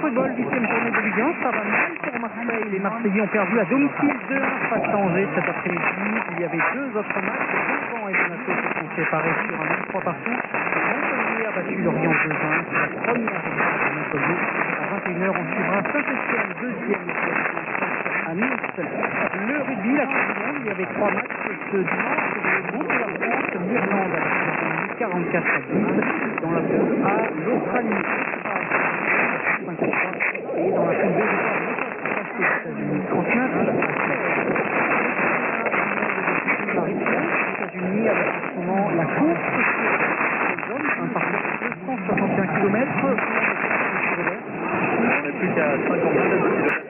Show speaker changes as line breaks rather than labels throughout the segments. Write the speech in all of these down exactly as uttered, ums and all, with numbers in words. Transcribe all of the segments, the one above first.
football, huitième journée de Ligue un, ça va mal pour Marseille. Les Marseillais ont perdu à domicile deux à un face à Angers cet après-midi. Il y avait deux autres matchs. Guingamp et Monaco se sont séparés sur un même trois partout. Montpellier a battu Lorient deux à un. C'est la première victoire de Montpellier. À vingt et une heures, on suivra Saint-Etienne, deuxième à Nice. Le rugby, la Coupe du Monde, il y avait trois matchs ce dimanche. Le groupe de la France, l'Irlande a battu quarante-quatre à dix. Dans la poule A, l'Australie cinq à trois. Et dans la poule B, les États-Unis trente-neuf à seize. La Richmond, les États-Unis avec en ce moment la course sur les hommes, un parcours de deux cent soixante et un kilomètres.
On n'est plus qu'à cinquante-deux kilomètres.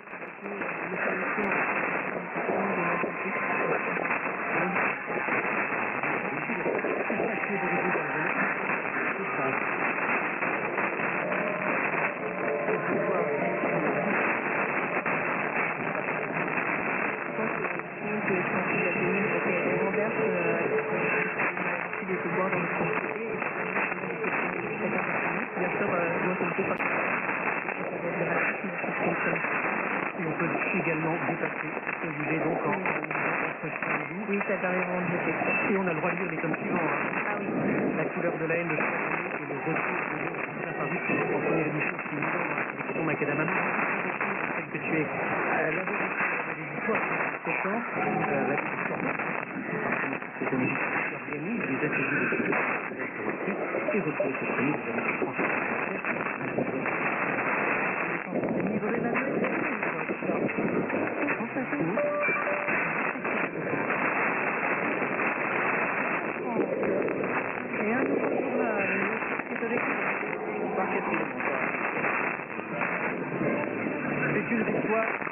Et on peut également dépasser Olivier donc en
oui, ça t'arrive en détecteur.
et on a le droit de lire les tomes suivants.
Ah oui.
La couleur de la haine de Chevalier et le retour de l'eau qui a apparu en première édition qui nous avec ton macadam. Que tu es à la victoire de sept ans, la victoire c'est une musique qui organise les ateliers de sécurité et retrouver cette chronique de notre français. Livrer la et un nouveau journal, c'est avec c'est une victoire